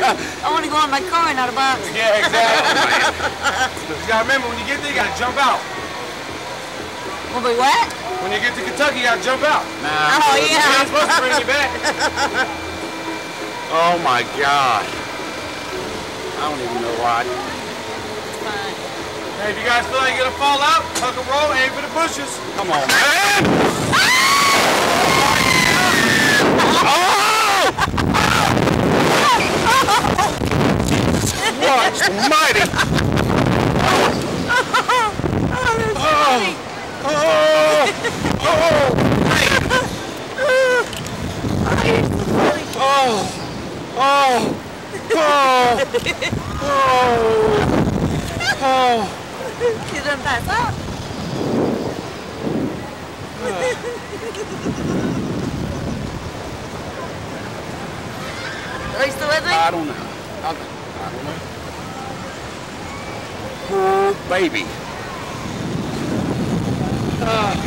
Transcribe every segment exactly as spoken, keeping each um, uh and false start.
I want to go in my car and not a box. Yeah, exactly. You gotta remember, when you get there, you gotta jump out. When we what? When you get to Kentucky, you gotta jump out. Nah. Oh, yeah. You're not supposed to bring you back. Oh my God. I don't even know why. Fine. Hey, if you guys feel like you're gonna fall out, tuck and roll, aim for the bushes. Come on, man. Oh! Watch mighty. Oh! Oh! Oh! Oh! Oh! Oh! Oh! Oh! You done pass out? Are you still with me? I don't know. I, I don't know. Poor baby. Uh,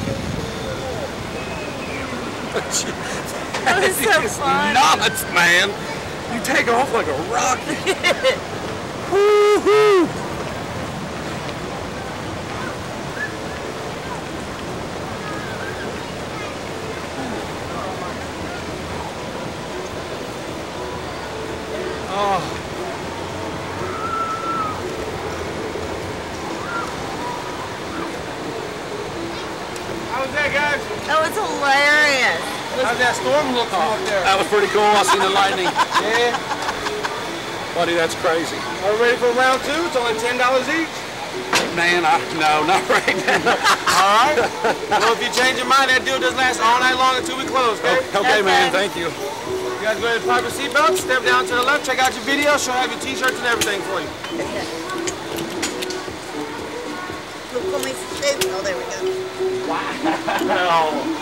That was so is fun. nuts, man. You take off like a rocket. Woo-hoo. Oh. How was that, guys? That was hilarious. How's that storm look from up there? That was pretty cool. I seen the lightning. Yeah. Buddy, that's crazy. Are we ready for round two? It's only ten dollars each. Man, I, no, not right now. All right. Well, if you change your mind, that deal does last all night long until we close, okay? Okay, man, thank you. You guys go ahead and pop your seatbelts, step down to the left, check out your video, she'll have your t-shirts and everything for you. Look, let me see. Oh, there we go. Wow.